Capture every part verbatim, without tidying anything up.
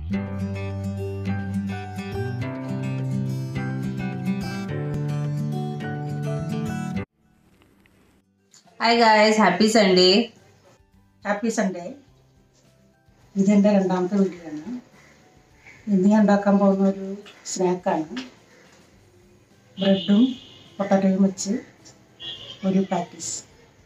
Hi guys, happy Sunday. Happy Sunday. ഇതെൻ്റെ രണ്ടാമത്തെ വീഡിയോയാണ്. ഇന്ന് ഞാൻ ഉണ്ടാക്കാൻ പോകുന്ന ഒരു സ്നാക്കാണ്. ബ്രെഡും പൊട്ടാറ്റോയും വെച്ച് ഒരു പാറ്റീസ്.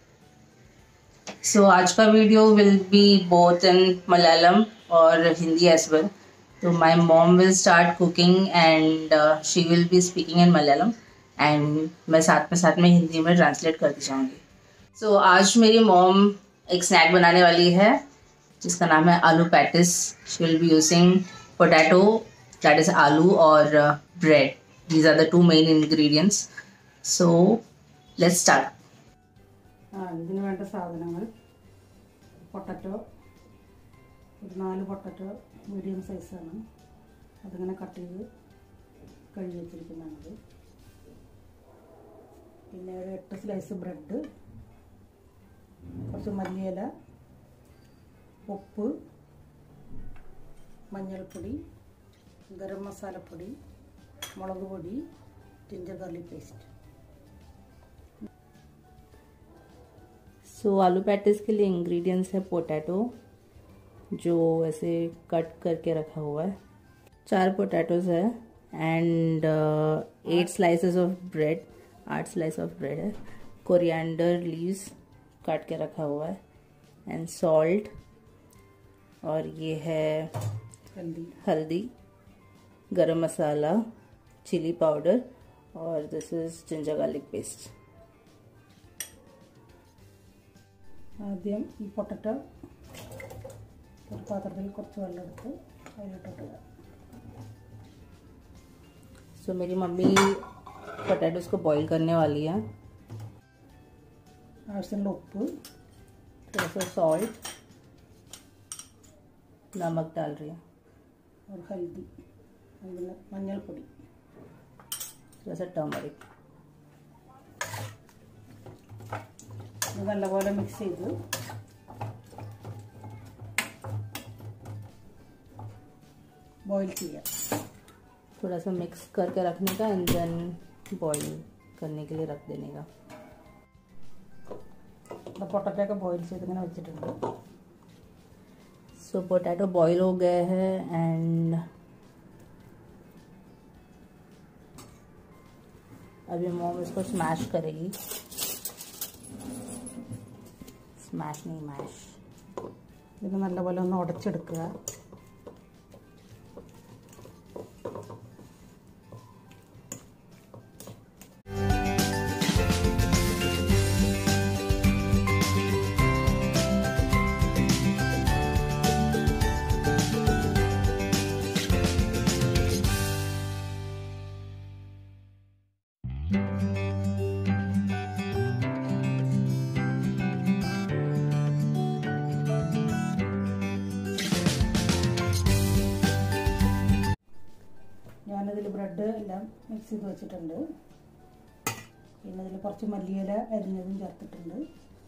So आज का video will be both in Malayalam और Hindi as well. So my mom will start cooking and uh, she will be speaking in Malayalam and मैं साथ में साथ में हिंदी में ट्रांसलेट करती जाऊँगी. So आज मेरी मॉम एक स्नैक बनाने वाली है जिसका नाम है आलू patties. She will be using potato, that is आलू और uh, bread. These are the two main ingredients. So let's start. ഇതിന് വേണ്ട സാധനങ്ങൾ: പൊട്ടറ്റോ, ഒരു നാല് പൊട്ടറ്റോ മീഡിയം സൈസാണ്, അതിങ്ങനെ കട്ട് ചെയ്ത് കഴുകി വെച്ചിരിക്കുന്നതാണത്. പിന്നെ ഒരു എട്ട് സ്ലൈസ് ബ്രെഡ്, കുറച്ച് മല്ലിയില, ഉപ്പ്, മഞ്ഞൾപ്പൊടി, ഗരം മസാലപ്പൊടി, മുളക് പൊടി, ginger garlic paste. So so, आलू पैटिस के लिए इंग्रेडिएंट्स है पोटैटो जो ऐसे कट करके रखा हुआ है, चार पोटैटोज है and eight slices of bread, आठ स्लाइस ऑफ ब्रेड है, कोरिएंडर लीव्स काट के रखा हुआ है एंड सॉल्ट, और ये है हल्दी हल्दी गरम मसाला, चिली पाउडर, और this is ginger garlic paste. ആദ്യം ഈ പൊട്ടറ്റോ ഒരു പാത്രത്തിൽ കുറച്ച് വെള്ളം എടുത്ത് അതിലിട്ടിടുക. सो मेरी मम्मी पोटैटोज को बॉईल करने वाली है. ആവശ്യമുള്ള ഉപ്പ്, थोड़ा सा सॉल्ट, नमक डाल रही है और हल्दी, മഞ്ഞൾപ്പൊടി, थोड़ा सा टर्मरिक. ഇത് നല്ലപോലെ മിക്സ് ചെയ്ത് बॉईल किया. थोड़ा सा मिक्स करके रखने का एंड देन बॉईल करने के लिए रख देने का. പൊട്ടറ്റോ ഒക്കെ ബോയിൽ ചെയ്ത് ഇങ്ങനെ വെച്ചിട്ടുണ്ട്. सो पोटैटो बॉईल हो गए हैं एंड अभी मॉम इसको स्मैश करेगी. स्मैश नहीं मैश. ഇത് നല്ലപോലെ ഒന്ന് ഉടച്ചെടുക്കുക. ഞാനതിൽ ബ്രെഡ് എല്ലാം മിക്സ് ചെയ്ത് വെച്ചിട്ടുണ്ട്. പിന്നെ അതിൽ കുറച്ച് മല്ലിയില അരിഞ്ഞതും ചേർത്തിട്ടുണ്ട്.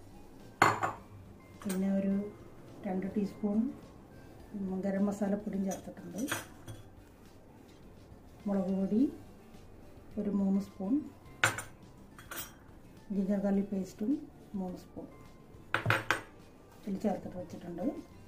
പിന്നെ ഒരു രണ്ട് ടീസ്പൂൺ ഗരം മസാലപ്പൊടിയും ചേർത്തിട്ടുണ്ട്. മുളക് പൊടി ഒരു മൂന്ന് സ്പൂൺ, ജിഞ്ചർ ഗാർലിക് പേസ്റ്റും മൂന്ന് സ്പൂൺ ഇതിൽ ചേർത്തിട്ട് വെച്ചിട്ടുണ്ട്.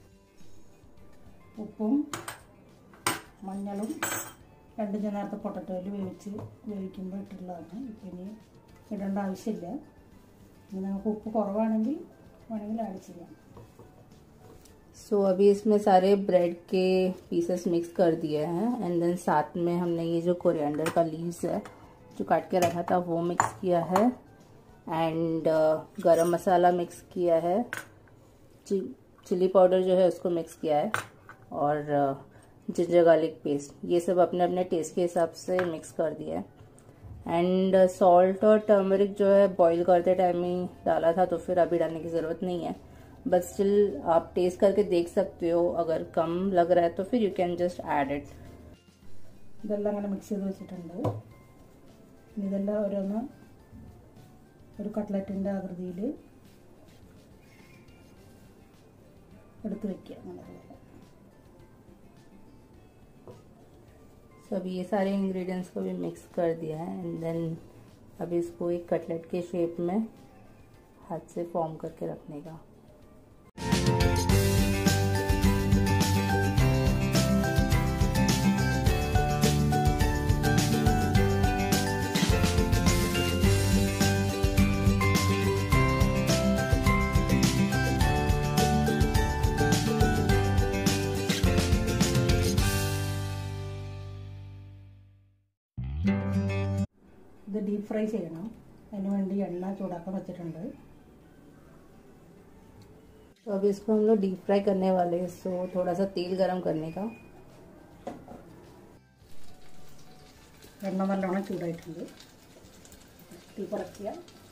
ഉപ്പും മഞ്ഞളും രണ്ട് ഞാൻ നേരത്തെ പൊട്ടറ്റോയിൽ വേവിച്ച് വേവിക്കുമ്പോൾ ഇട്ടുള്ളതാണ്. ഇപ്പം ഇനി ഇടേണ്ട ആവശ്യമില്ല. ഇനി നമുക്ക് ഉപ്പ് കുറവാണെങ്കിൽ വേണമെങ്കിൽ ആഡ് ചെയ്യാം. सो so, अभी इसमें सारे ब्रेड के पीसेस मिक्स कर दिए हैं एंड देन साथ में हमने ये जो कोरिएंडर का लीव्स है जो काट के रखा था वो मिक्स किया है एंड uh, गरम मसाला मिक्स किया है, चि, चिली पाउडर जो है उसको मिक्स किया है, और जिंजर गार्लिक पेस्ट. ये सब अपने अपने टेस्ट के हिसाब से मिक्स कर दिया है. एंड सॉल्ट और टर्मरिक जो है बॉईल करते टाइम ही डाला था, तो फिर अभी डालने की ज़रूरत नहीं है, बट स्टिल आप टेस्ट करके देख सकते हो. अगर कम लग रहा है तो फिर you can just add it. ഇതെല്ലാം അങ്ങനെ മിക്സ് ചെയ്ത് വെച്ചിട്ടുണ്ട്. ഇതെല്ലാം ഓരോന്ന് ഒരു കട്ട്ലറ്റിൻ്റെ ആകൃതിയിൽ എടുത്ത് വയ്ക്കുക. അങ്ങനെ तो अभी ये सारे इंग्रेडिएंट्स को भी मिक्स कर दिया है एंड देन अभी इसको एक कटलेट के शेप में हाथ से फॉर्म करके रखने का। ഇത് ഡീപ്പ് ഫ്രൈ ചെയ്യണം. അതിന് വേണ്ടി എണ്ണ ചൂടാക്കാൻ വെച്ചിട്ടുണ്ട്. तो अभी इसको हम लोग डीप फ्राई करने वाले हैं, सो थोड़ा सा तेल गरम करने का। എണ്ണ നല്ലോണം ചൂടായിട്ടുണ്ട്. തീ കുറയ്ക്കുക.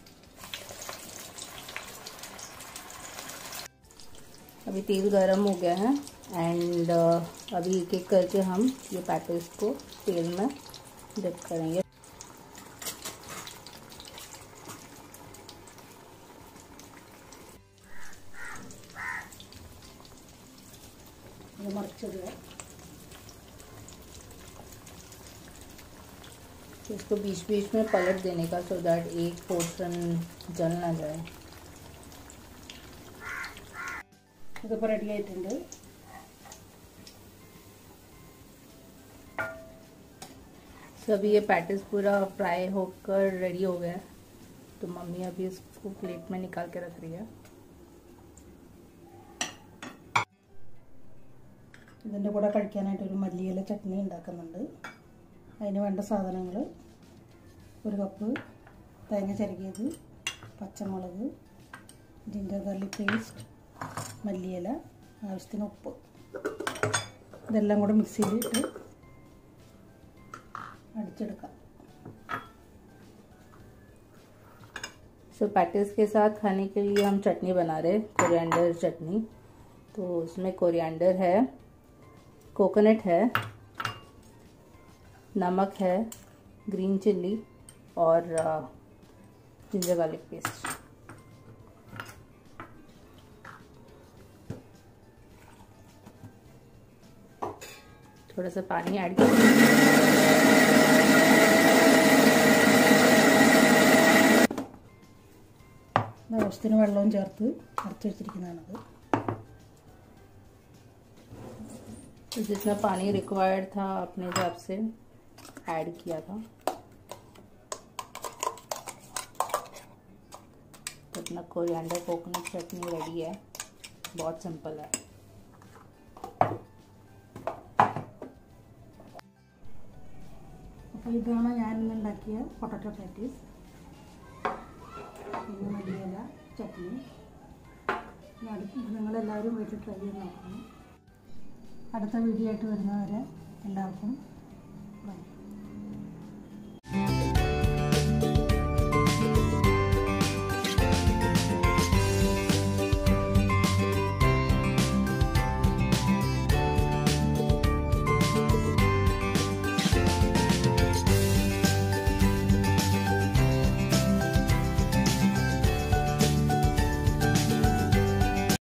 अभी तेल गरम हो गया है एंड अभी एक एक करके हम ये पैटीज को तेल में डिप करेंगे। तो इसको बीच बीच में पलट देने का सो दैट एक पोर्शन जल ना जाए। ഇതിപ്പോൾ റെഡി ആയിട്ടുണ്ട്. तो अभी ये पैटीज पूरा फ्राई होकर रेडी हो गया है, तो मम्मी अभी इसको प्लेट में निकाल के रख रही है। ഇതിൻ്റെ കൂടെ കഴിക്കാനായിട്ടൊരു മല്ലിയില ചട്നി ഉണ്ടാക്കുന്നുണ്ട്. അതിന് വേണ്ട സാധനങ്ങൾ ഒരു കപ്പ് തേങ്ങ ചിരകിയത്, പച്ചമുളക്, ജിഞ്ചർ ഗാർലിക് പേസ്റ്റ്, മല്ലിയില, ആവശ്യത്തിന് ഉപ്പ്, ഇതെല്ലാം കൂടെ മിക്സിയിലിട്ട് അടിച്ചെടുക്കാം. सो पैटीज के साथ खाने के लिए हम चटनी बना रहे हैं, कोरिएंडर चटनी। तो उसमें कोरिएंडर है, कोकोनट है, नमक है, ग्रीन चिल्ली और जिंजर गार्लिक पेस्ट। थोड़ा सा पानी ऐड कर ആവശ്യത്തിന് വെള്ളവും ചേർത്ത് അരച്ച് വെച്ചിരിക്കുന്നതാണത്. तो जितना पानी रिक्वायर्ड था अपने हिसाब से ऐड किया था। तो अपना कोरिएंडर कोकोनट चटनी रेडी है, बहुत सिंपल है। അപ്പോൾ ഇതാണ് ഞാൻ ഇന്ന് ഉണ്ടാക്കിയ പൊട്ടറ്റോ പാറ്റീസ്. പിന്നെ മല്ലിയില ചട്നി. നിങ്ങളെല്ലാവരും വീട്ടിൽ ട്രൈ ചെയ്ത് നോക്കണം. അടുത്ത വീഡിയോ ആയിട്ട് വരുന്നവരെ എല്ലാവർക്കും